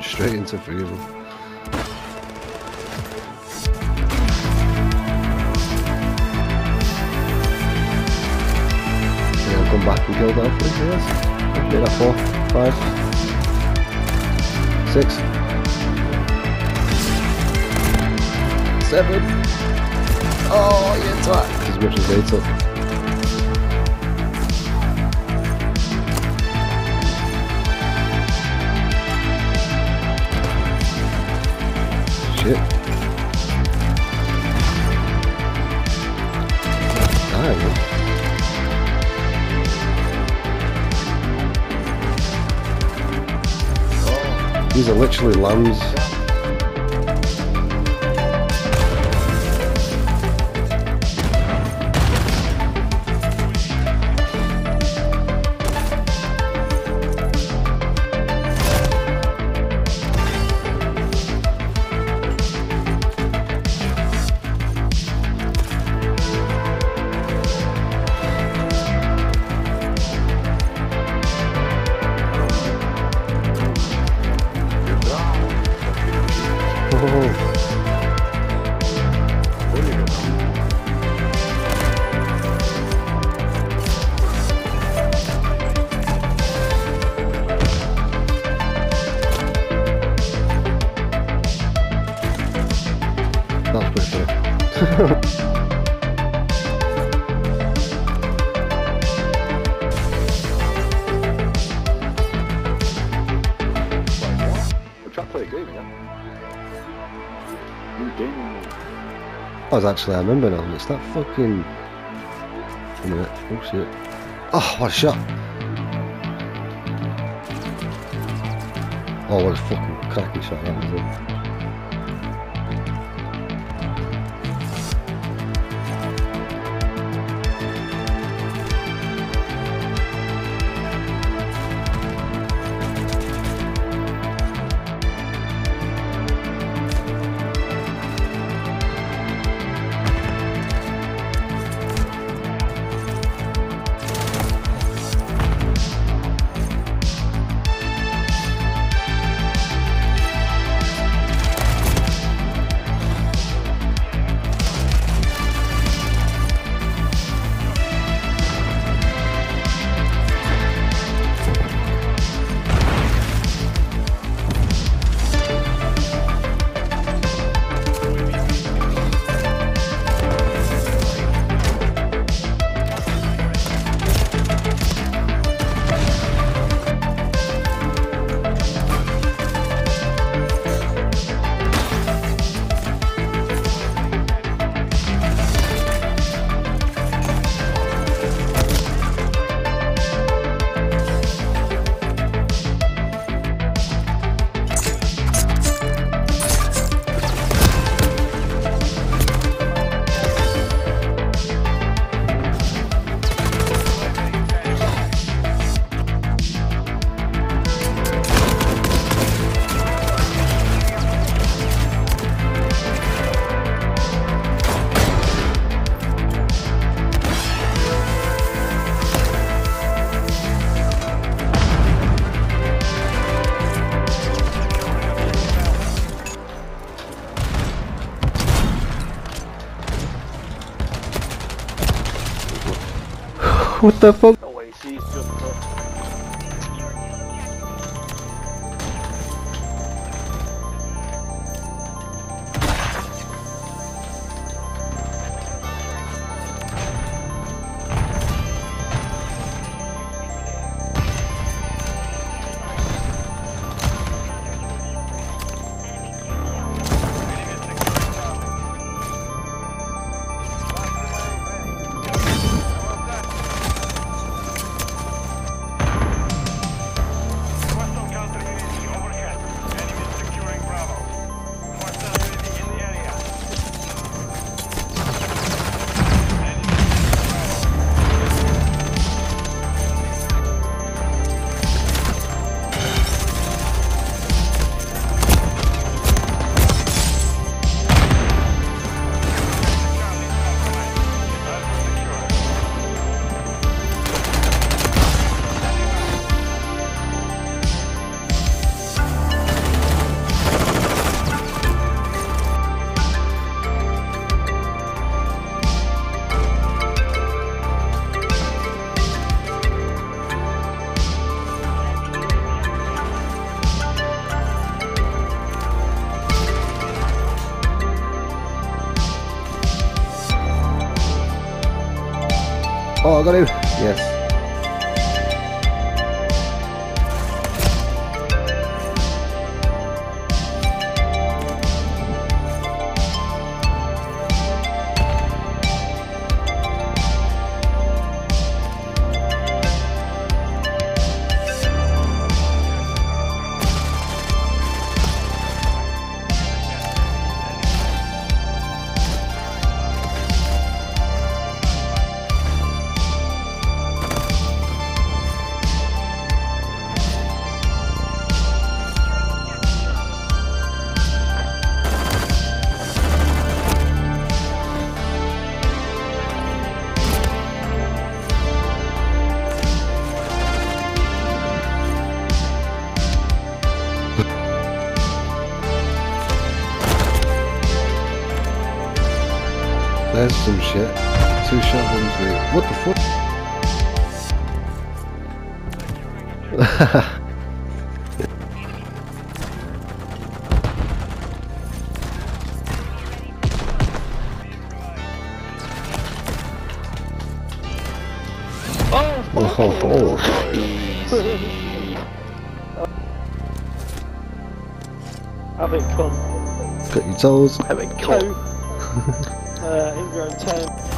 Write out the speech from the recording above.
straight into three of them. Yeah, I'll come back and kill that for yes. Okay, that 4, 5, 6, 7. Oh, yeah, twat. As much as they took. Shit. These are literally lambs. That's pretty funny. I remember now, it's that fucking... Wait a minute, oh shit. Oh, what a shot! Oh, what a fucking cracking shot that was. What the fuck? Oh, I got him. Yes. There's some shit. 2 shovels with. What the fuck? Oh. Have it gone. Got your toes. Have it gone. Ingrown 10.